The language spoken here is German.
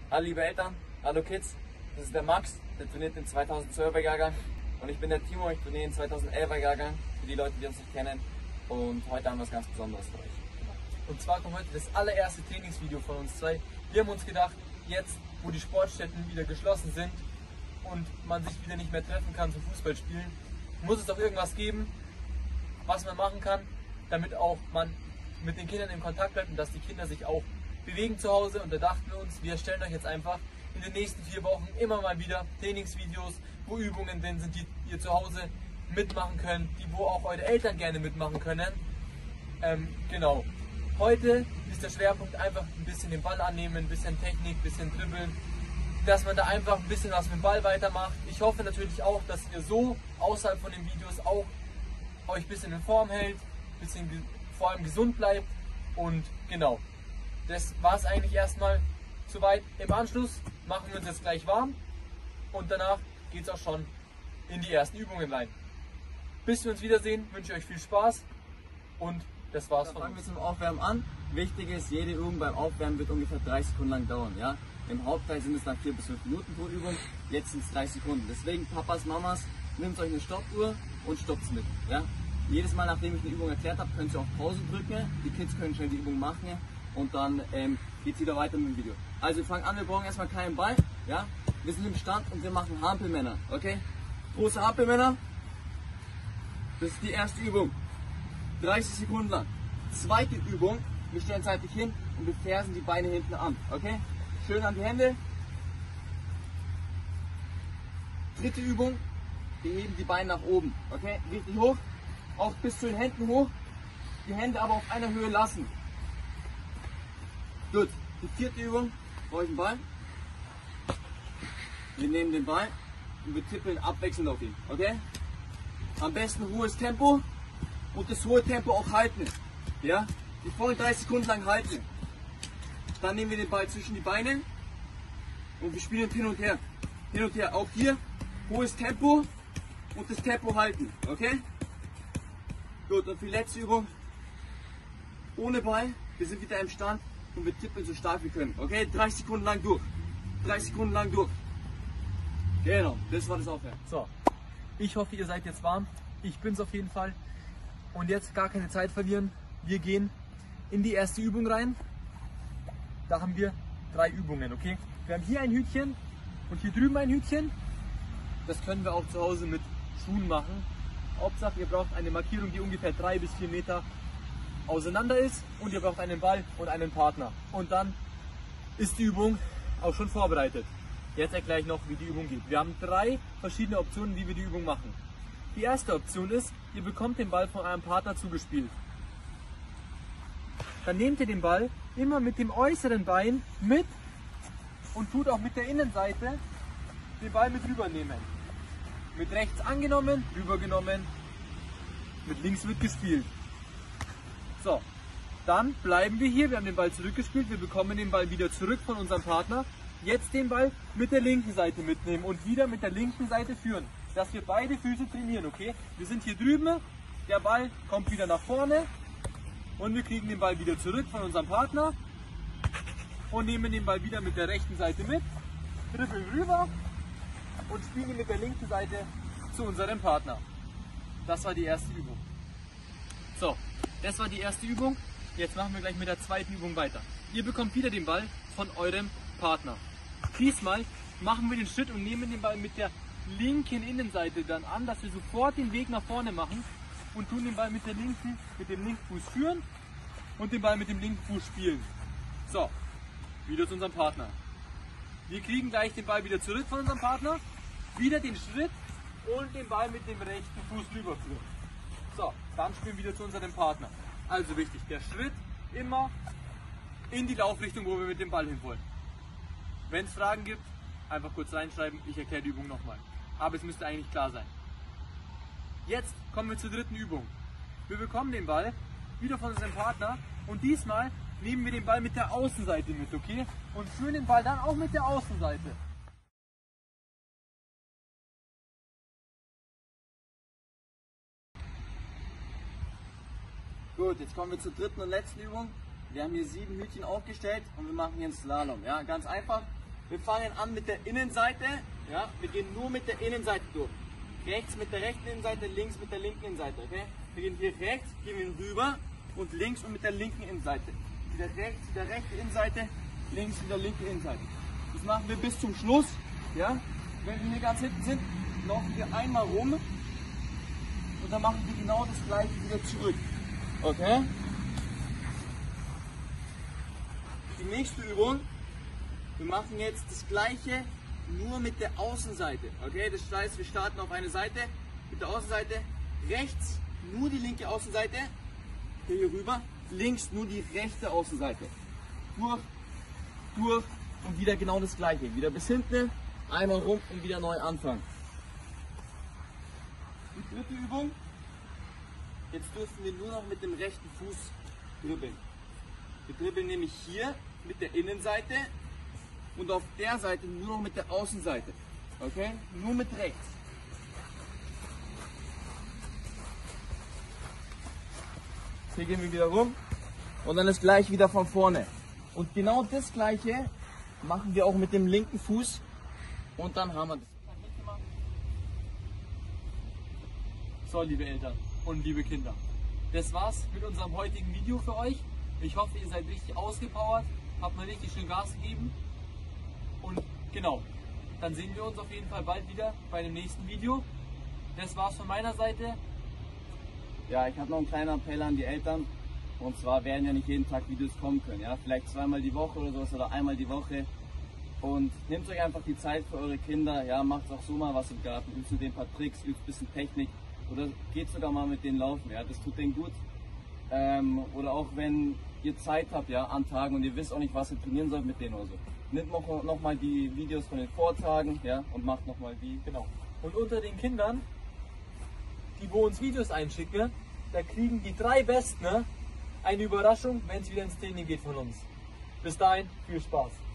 Hallo liebe Eltern, hallo Kids, das ist der Max, der trainiert im 2012er Jahrgang und ich bin der Timo, ich trainiere im 2011er Jahrgang, für die Leute, die uns nicht kennen, und heute haben wir was ganz Besonderes für euch. Und zwar kommt heute das allererste Trainingsvideo von uns zwei. Wir haben uns gedacht, jetzt wo die Sportstätten wieder geschlossen sind und man sich wieder nicht mehr treffen kann zum Fußballspielen, muss es doch irgendwas geben, was man machen kann, damit auch man mit den Kindern in Kontakt bleibt und dass die Kinder sich auch bewegen zu Hause. Und da dachten wir uns, wir erstellen euch jetzt einfach in den nächsten 4 Wochen immer mal wieder Trainingsvideos, wo Übungen drin sind, die ihr zu Hause mitmachen könnt, die wo auch eure Eltern gerne mitmachen können. Genau. Heute ist der Schwerpunkt einfach ein bisschen den Ball annehmen, ein bisschen Technik, ein bisschen dribbeln, dass man da einfach ein bisschen was mit dem Ball weitermacht. Ich hoffe natürlich auch, dass ihr so außerhalb von den Videos auch euch ein bisschen in Form hält, ein bisschen vor allem gesund bleibt. Und genau, das war es eigentlich erstmal soweit. Im Anschluss machen wir uns jetzt gleich warm und danach geht es auch schon in die ersten Übungen rein. Bis wir uns wiedersehen, wünsche ich euch viel Spaß und das war's von uns. Fangen wir zum Aufwärmen an. Wichtig ist, jede Übung beim Aufwärmen wird ungefähr 30 Sekunden lang dauern. Ja? Im Hauptteil sind es dann 4 bis 5 Minuten pro Übung, jetzt sind es 30 Sekunden. Deswegen, Papas, Mamas, nehmt euch eine Stoppuhr und stoppt mit. Ja? Jedes Mal, nachdem ich eine Übung erklärt habe, könnt ihr auf Pause drücken. Die Kids können schnell die Übung machen und dann geht es wieder weiter mit dem Video. Also wir fangen an, wir brauchen erstmal keinen Ball. Ja? Wir sind im Stand und wir machen Hampelmänner. Okay? Große Hampelmänner. Das ist die erste Übung. 30 Sekunden lang. Zweite Übung, wir stellen seitlich hin und wir fersen die Beine hinten an. Okay? Schön an die Hände. Dritte Übung, wir heben die Beine nach oben. Okay? Richtig hoch. Auch bis zu den Händen hoch. Die Hände aber auf einer Höhe lassen. Gut. Die vierte Übung, brauche ich einen Ball. Wir nehmen den Ball und wir tippeln abwechselnd auf ihn. Okay? Am besten hohes Tempo. Und das hohe Tempo auch halten. Ja? Die vollen 30 Sekunden lang halten. Dann nehmen wir den Ball zwischen die Beine und wir spielen hin und her. Hin und her. Auch hier hohes Tempo und das Tempo halten. Okay? Gut, und für die letzte Übung ohne Ball. Wir sind wieder im Stand und wir tippeln so stark wir können. Okay? 30 Sekunden lang durch. 30 Sekunden lang durch. Genau, das war das Aufwärmen. So, ich hoffe, ihr seid jetzt warm. Ich bin's auf jeden Fall. Und jetzt gar keine Zeit verlieren. Wir gehen in die erste Übung rein. Da haben wir 3 Übungen, okay? Wir haben hier ein Hütchen und hier drüben ein Hütchen. Das können wir auch zu Hause mit Schuhen machen. Hauptsache, ihr braucht eine Markierung, die ungefähr 3 bis 4 Meter auseinander ist. Und ihr braucht einen Ball und einen Partner. Und dann ist die Übung auch schon vorbereitet. Jetzt erkläre ich noch, wie die Übung geht. Wir haben 3 verschiedene Optionen, wie wir die Übung machen. Die erste Option ist, ihr bekommt den Ball von eurem Partner zugespielt. Dann nehmt ihr den Ball immer mit dem äußeren Bein mit und tut auch mit der Innenseite den Ball mit rübernehmen. Mit rechts angenommen, rübergenommen, mit links wird gespielt. So, dann bleiben wir hier, wir haben den Ball zurückgespielt, wir bekommen den Ball wieder zurück von unserem Partner. Jetzt den Ball mit der linken Seite mitnehmen und wieder mit der linken Seite führen. Dass wir beide Füße trainieren, okay? Wir sind hier drüben, der Ball kommt wieder nach vorne und wir kriegen den Ball wieder zurück von unserem Partner und nehmen den Ball wieder mit der rechten Seite mit, dribbeln rüber und spielen ihn mit der linken Seite zu unserem Partner. Das war die erste Übung. So, das war die erste Übung. Jetzt machen wir gleich mit der zweiten Übung weiter. Ihr bekommt wieder den Ball von eurem Partner. Diesmal machen wir den Schritt und nehmen den Ball mit der linken Innenseite dann an, dass wir sofort den Weg nach vorne machen und tun den Ball mit dem linken Fuß führen und den Ball mit dem linken Fuß spielen. So, wieder zu unserem Partner. Wir kriegen gleich den Ball wieder zurück von unserem Partner, wieder den Schritt und den Ball mit dem rechten Fuß rüberführen. So, dann spielen wir wieder zu unserem Partner. Also wichtig, der Schritt immer in die Laufrichtung, wo wir mit dem Ball hin wollen. Wenn es Fragen gibt, einfach kurz reinschreiben, ich erkläre die Übung nochmal. Aber es müsste eigentlich klar sein. Jetzt kommen wir zur dritten Übung. Wir bekommen den Ball wieder von unserem Partner und diesmal nehmen wir den Ball mit der Außenseite mit, okay? Und führen den Ball dann auch mit der Außenseite. Gut, jetzt kommen wir zur dritten und letzten Übung. Wir haben hier 7 Hütchen aufgestellt und wir machen hier einen Slalom. Ja, ganz einfach. Wir fangen an mit der Innenseite. Ja? Wir gehen nur mit der Innenseite durch. Rechts mit der rechten Innenseite, links mit der linken Innenseite. Okay? Wir gehen hier rechts, gehen wir rüber und links und mit der linken Innenseite. Wieder rechts, wieder rechte Innenseite, links wieder linke Innenseite. Das machen wir bis zum Schluss. Ja? Wenn wir hier ganz hinten sind, laufen wir einmal rum und dann machen wir genau das gleiche wieder zurück. Okay? Die nächste Übung, wir machen jetzt das gleiche nur mit der Außenseite. Okay? Das heißt, wir starten auf eine Seite mit der Außenseite, rechts nur die linke Außenseite, hier rüber, links nur die rechte Außenseite. Durch und wieder genau das gleiche. Wieder bis hinten, einmal rum und wieder neu anfangen. Die dritte Übung, jetzt dürfen wir nur noch mit dem rechten Fuß dribbeln. Wir dribbeln nämlich hier mit der Innenseite und auf der Seite nur noch mit der Außenseite. Okay? Nur mit rechts. Hier gehen wir wieder rum und dann das gleiche wieder von vorne. Und genau das gleiche machen wir auch mit dem linken Fuß und dann haben wir das. So, liebe Eltern und liebe Kinder, das war's mit unserem heutigen Video für euch. Ich hoffe, ihr seid richtig ausgepowert, habt mal richtig schön Gas gegeben. Und genau, dann sehen wir uns auf jeden Fall bald wieder bei dem nächsten Video. Das war's von meiner Seite. Ja, ich habe noch einen kleinen Appell an die Eltern. Und zwar werden ja nicht jeden Tag Videos kommen können. Ja? Vielleicht zweimal die Woche oder sowas oder einmal die Woche. Und nehmt euch einfach die Zeit für eure Kinder. Ja? Macht auch so mal was im Garten. Übt mit denen ein paar Tricks, übt ein bisschen Technik. Oder geht sogar mal mit denen laufen. Ja? Das tut denen gut. Oder auch wenn ihr Zeit habt, ja, an Tagen und ihr wisst auch nicht, was ihr trainieren sollt mit denen oder so. Nehmt noch mal die Videos von den Vortagen, ja, und macht noch mal die. Genau. Und unter den Kindern, die wo uns Videos einschicken, da kriegen die 3 Besten eine Überraschung, wenn es wieder ins Training geht von uns. Bis dahin, viel Spaß.